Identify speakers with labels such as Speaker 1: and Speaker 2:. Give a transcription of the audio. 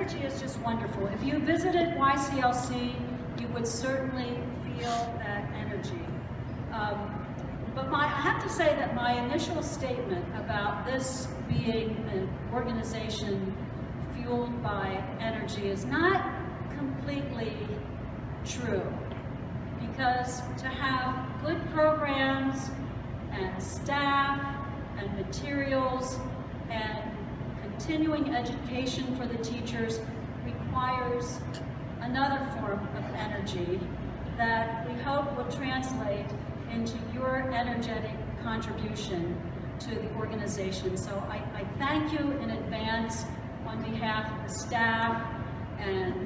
Speaker 1: energy is just wonderful. If you visited YCLC, you would certainly feel that energy. But I have to say that my initial statement about this being an organization fueled by energy is not completely true. Because to have good programs and staff and materials and continuing education for the teachers requires another form of energy that we hope will translate into your energetic contribution to the organization. So I thank you in advance on behalf of the staff and